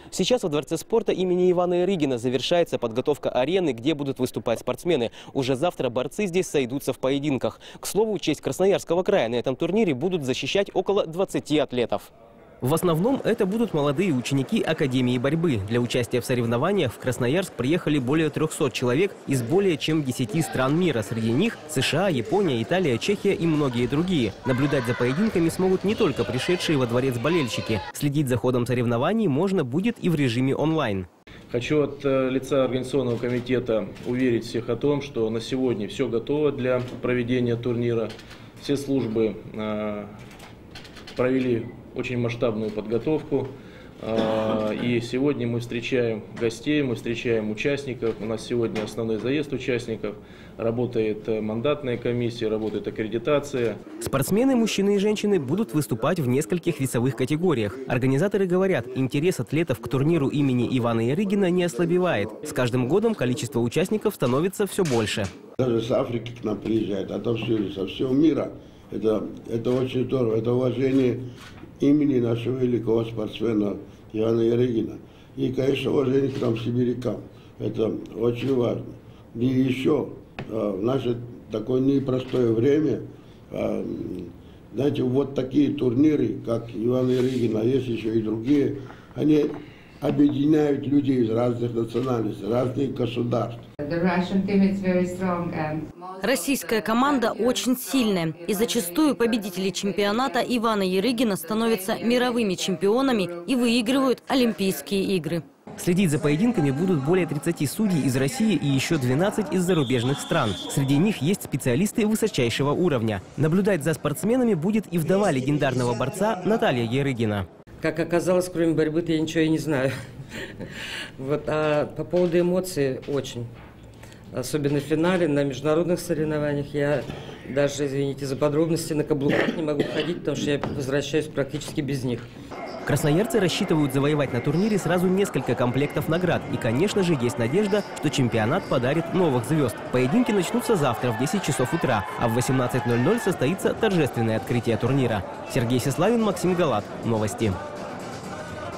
Сейчас во Дворце спорта имени Ивана Ярыгина завершается подготовка арены, где будут выступать спортсмены. Уже завтра борцы здесь сойдутся в поединках. К слову, честь Красноярского края на этом турнире будут защищать около 20 атлетов. В основном это будут молодые ученики Академии борьбы. Для участия в соревнованиях в Красноярск приехали более 300 человек из более чем 10 стран мира. Среди них США, Япония, Италия, Чехия и многие другие. Наблюдать за поединками смогут не только пришедшие во дворец болельщики. Следить за ходом соревнований можно будет и в режиме онлайн. Хочу от лица организационного комитета уверить всех о том, что на сегодня все готово для проведения турнира. Все службы провели очень масштабную подготовку. И сегодня мы встречаем гостей, мы встречаем участников. У нас сегодня основной заезд участников. Работает мандатная комиссия, работает аккредитация. Спортсмены, мужчины и женщины, будут выступать в нескольких весовых категориях. Организаторы говорят, интерес атлетов к турниру имени Ивана Ярыгина не ослабевает. С каждым годом количество участников становится все больше. Даже с Африки к нам приезжают, отовсюду, со всего мира. Это очень здорово, это уважение имени нашего великого спортсмена Ивана Ярыгина. И, конечно, уважение к нам, сибирякам. Это очень важно. И еще в наше такое непростое время, знаете, вот такие турниры, как Ивана Ярыгина, а есть еще и другие, они объединяют людей из разных национальностей, разных государств. Российская команда очень сильная, и зачастую победители чемпионата Ивана Ярыгина становятся мировыми чемпионами и выигрывают Олимпийские игры. Следить за поединками будут более 30 судей из России и еще 12 из зарубежных стран. Среди них есть специалисты высочайшего уровня. Наблюдать за спортсменами будет и вдова легендарного борца Наталья Ярыгина. Как оказалось, кроме борьбы-то я ничего и не знаю. Вот, а по поводу эмоций очень. Особенно в финале, на международных соревнованиях я даже, извините за подробности, на каблуках не могу ходить, потому что я возвращаюсь практически без них. Красноярцы рассчитывают завоевать на турнире сразу несколько комплектов наград. И, конечно же, есть надежда, что чемпионат подарит новых звезд. Поединки начнутся завтра в 10 часов утра, а в 18:00 состоится торжественное открытие турнира. Сергей Сеславин, Максим Галат. Новости.